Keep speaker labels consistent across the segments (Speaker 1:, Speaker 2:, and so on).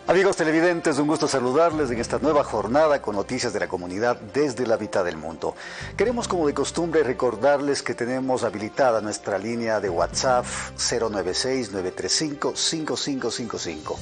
Speaker 1: Amigos televidentes, un gusto saludarles en esta nueva jornada con noticias de la comunidad desde la mitad del mundo. Queremos, como de costumbre, recordarles que tenemos habilitada nuestra línea de WhatsApp 096-935-5555,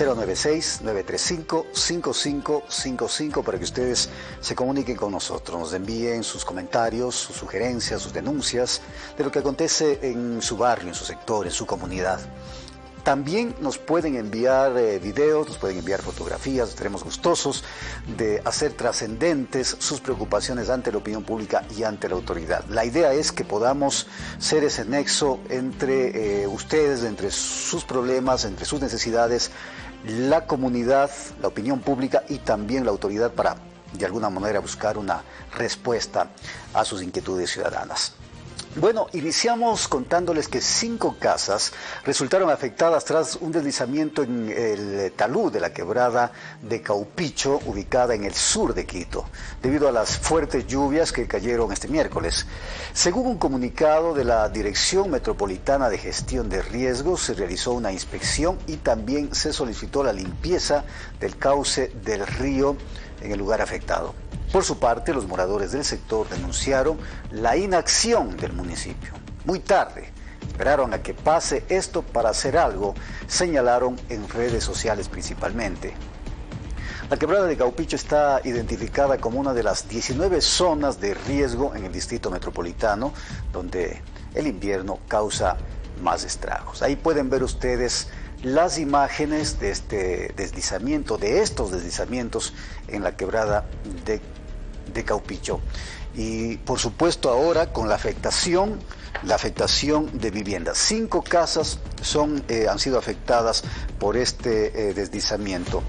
Speaker 1: 096-935-5555 para que ustedes se comuniquen con nosotros, nos envíen sus comentarios, sus sugerencias, sus denuncias de lo que acontece en su barrio, en su sector, en su comunidad. También nos pueden enviar videos, nos pueden enviar fotografías, estaremos gustosos de hacer trascendentes sus preocupaciones ante la opinión pública y ante la autoridad. La idea es que podamos ser ese nexo entre ustedes, entre sus problemas, entre sus necesidades, la comunidad, la opinión pública y también la autoridad para, de alguna manera, buscar una respuesta a sus inquietudes ciudadanas. Bueno, iniciamos contándoles que 5 casas resultaron afectadas tras un deslizamiento en el talud de la quebrada de Caupicho, ubicada en el sur de Quito, debido a las fuertes lluvias que cayeron este miércoles. Según un comunicado de la Dirección Metropolitana de Gestión de Riesgos, se realizó una inspección y también se solicitó la limpieza del cauce del río en el lugar afectado. Por su parte, los moradores del sector denunciaron la inacción del municipio. Muy tarde, esperaron a que pase esto para hacer algo, señalaron en redes sociales principalmente. La quebrada de Caupicho está identificada como una de las 19 zonas de riesgo en el distrito metropolitano, donde el invierno causa más estragos. Ahí pueden ver ustedes las imágenes de este deslizamiento, de estos deslizamientos en la quebrada de Caupicho. Y por supuesto ahora con la afectación de viviendas. 5 casas han sido afectadas por este deslizamiento.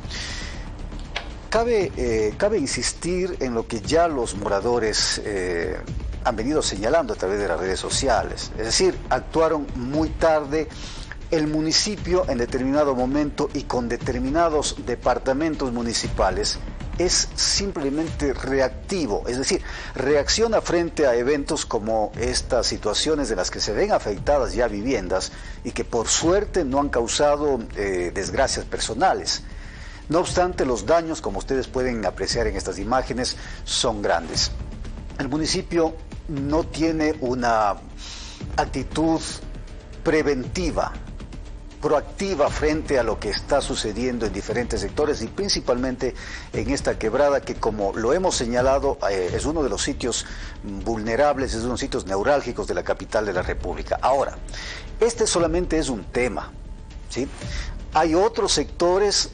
Speaker 1: Cabe insistir en lo que ya los moradores han venido señalando a través de las redes sociales. Es decir, actuaron muy tarde. El municipio en determinado momento y con determinados departamentos municipales es simplemente reactivo, es decir, reacciona frente a eventos como estas situaciones de las que se ven afectadas ya viviendas y que por suerte no han causado desgracias personales. No obstante, los daños, como ustedes pueden apreciar en estas imágenes, son grandes. El municipio no tiene una actitud preventiva, proactiva frente a lo que está sucediendo en diferentes sectores y principalmente en esta quebrada que, como lo hemos señalado, es uno de los sitios vulnerables, es uno de los sitios neurálgicos de la capital de la República. Ahora, este solamente es un tema, ¿sí? Hay otros sectores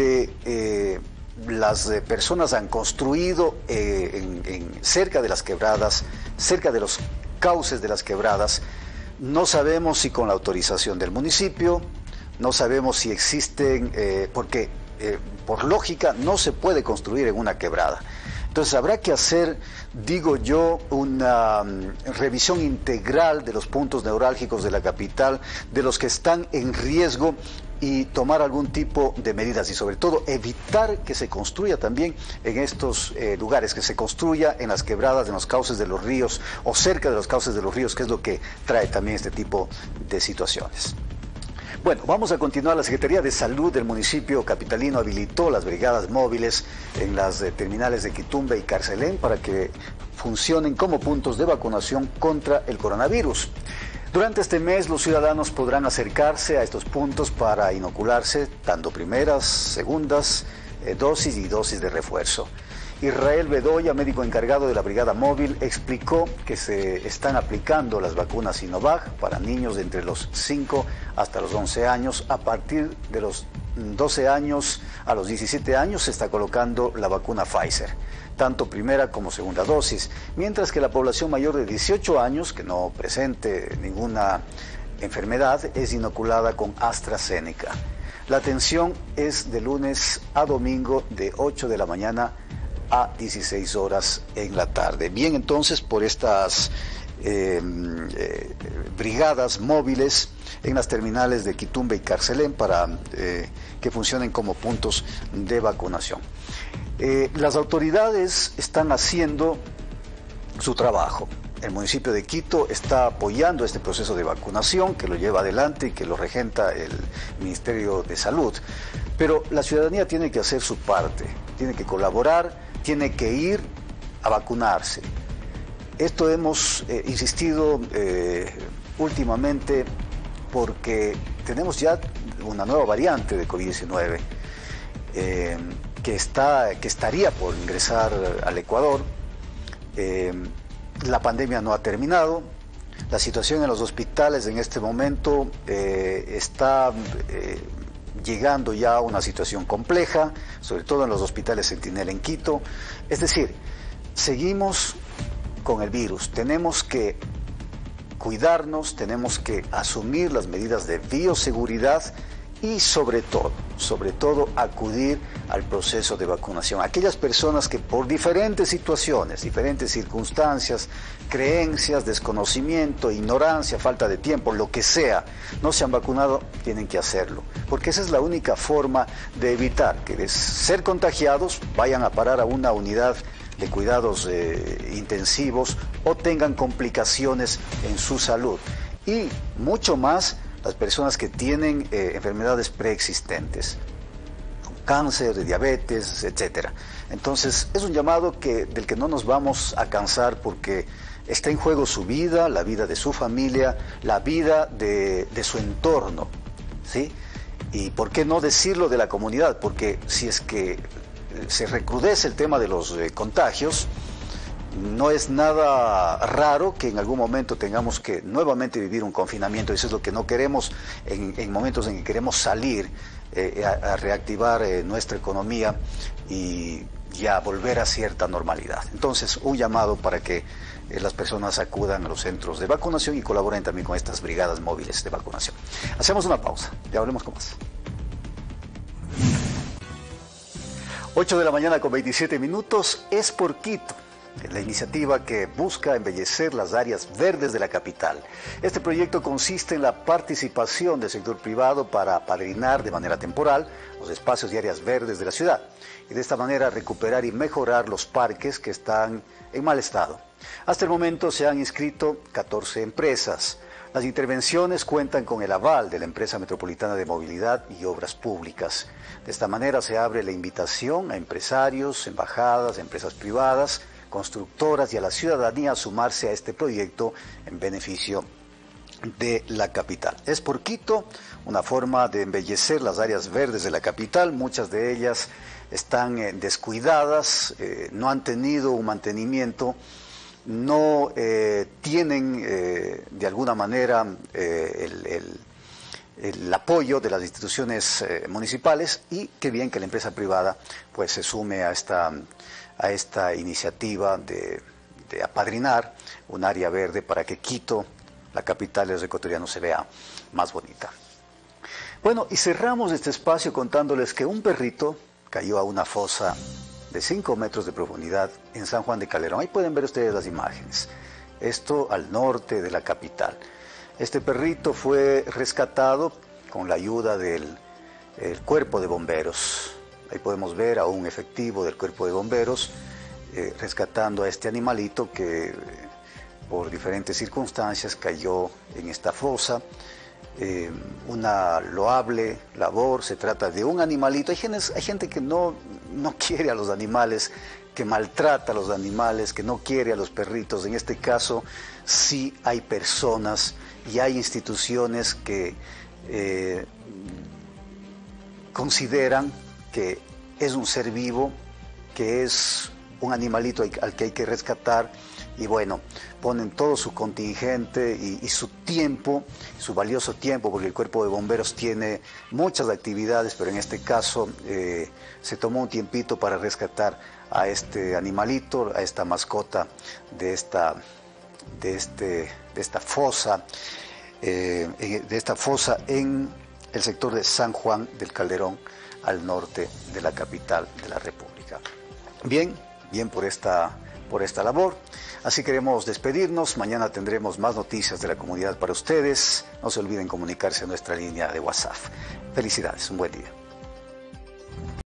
Speaker 1: donde las personas han construido cerca de las quebradas, cerca de los cauces de las quebradas. No sabemos si con la autorización del municipio, no sabemos si existen, porque por lógica no se puede construir en una quebrada. Entonces habrá que hacer, digo yo, una revisión integral de los puntos neurálgicos de la capital, de los que están en riesgo y tomar algún tipo de medidas y sobre todo evitar que se construya también en estos lugares, que se construya en las quebradas, en los cauces de los ríos o cerca de los cauces de los ríos, que es lo que trae también este tipo de situaciones. Bueno, vamos a continuar. La Secretaría de Salud del municipio capitalino habilitó las brigadas móviles en las terminales de Quitumbe y Carcelén para que funcionen como puntos de vacunación contra el coronavirus. Durante este mes los ciudadanos podrán acercarse a estos puntos para inocularse tanto primeras, segundas dosis y dosis de refuerzo. Israel Bedoya, médico encargado de la brigada móvil, explicó que se están aplicando las vacunas Sinovac para niños de entre los 5 hasta los 11 años. A partir de los 12 años a los 17 años se está colocando la vacuna Pfizer, tanto primera como segunda dosis, mientras que la población mayor de 18 años, que no presente ninguna enfermedad, es inoculada con AstraZeneca. La atención es de lunes a domingo de 8 de la mañana a 16 horas en la tarde. Bien, entonces, por estas brigadas móviles en las terminales de Quitumbe y Carcelén para que funcionen como puntos de vacunación. Las autoridades están haciendo su trabajo. El municipio de Quito está apoyando este proceso de vacunación que lo lleva adelante y que lo regenta el Ministerio de Salud. Pero la ciudadanía tiene que hacer su parte, tiene que colaborar, tiene que ir a vacunarse. Esto hemos insistido últimamente porque tenemos ya una nueva variante de COVID-19 que estaría por ingresar al Ecuador. La pandemia no ha terminado. La situación en los hospitales en este momento está llegando ya a una situación compleja, sobre todo en los hospitales Centinela en Quito. Es decir, seguimos con el virus. Tenemos que cuidarnos, tenemos que asumir las medidas de bioseguridad y sobre todo acudir al proceso de vacunación. Aquellas personas que por diferentes situaciones, diferentes circunstancias, creencias, desconocimiento, ignorancia, falta de tiempo, lo que sea, no se han vacunado, tienen que hacerlo. Porque esa es la única forma de evitar que de ser contagiados vayan a parar a una unidad de cuidados intensivos o tengan complicaciones en su salud. Y mucho más las personas que tienen enfermedades preexistentes, cáncer, diabetes, etc. Entonces es un llamado del que no nos vamos a cansar porque está en juego su vida, la vida de su familia, la vida de su entorno, ¿sí? Y por qué no decirlo de la comunidad, porque si es que se recrudece el tema de los contagios, no es nada raro que en algún momento tengamos que nuevamente vivir un confinamiento. Eso es lo que no queremos en momentos en que queremos salir a reactivar nuestra economía y ya volver a cierta normalidad. Entonces, un llamado para que las personas acudan a los centros de vacunación y colaboren también con estas brigadas móviles de vacunación. Hacemos una pausa, ya hablemos con más. 8 de la mañana con 27 minutos, es por Quito. La iniciativa que busca embellecer las áreas verdes de la capital. Este proyecto consiste en la participación del sector privado para apadrinar de manera temporal los espacios y áreas verdes de la ciudad y de esta manera recuperar y mejorar los parques que están en mal estado. Hasta el momento se han inscrito 14 empresas. Las intervenciones cuentan con el aval de la Empresa Metropolitana de Movilidad y Obras Públicas. De esta manera se abre la invitación a empresarios, embajadas, empresas privadas, constructoras y a la ciudadanía a sumarse a este proyecto en beneficio de la capital. Es por Quito una forma de embellecer las áreas verdes de la capital. Muchas de ellas están descuidadas, no han tenido un mantenimiento, no tienen de alguna manera el apoyo de las instituciones municipales, y qué bien que la empresa privada pues se sume a esta iniciativa de apadrinar un área verde para que Quito, la capital de los ecuatorianos, se vea más bonita. Bueno, y cerramos este espacio contándoles que un perrito cayó a una fosa de 5 metros de profundidad en San Juan de Calderón. Ahí pueden ver ustedes las imágenes. Esto al norte de la capital. Este perrito fue rescatado con la ayuda del cuerpo de bomberos. Ahí podemos ver a un efectivo del cuerpo de bomberos rescatando a este animalito que por diferentes circunstancias cayó en esta fosa. Una loable labor, se trata de un animalito. Hay gente que no quiere a los animales, que maltrata a los animales, que no quiere a los perritos. En este caso sí hay personas y hay instituciones que consideran que es un ser vivo, que es un animalito al que hay que rescatar, y bueno, ponen todo su contingente y su tiempo, su valioso tiempo, porque el cuerpo de bomberos tiene muchas actividades, pero en este caso se tomó un tiempito para rescatar a este animalito, a esta mascota de esta fosa en el sector de San Juan del Calderón, al norte de la capital de la República. Bien por esta labor. Así queremos despedirnos. Mañana tendremos más noticias de la comunidad para ustedes. No se olviden comunicarse a nuestra línea de WhatsApp. Felicidades, un buen día.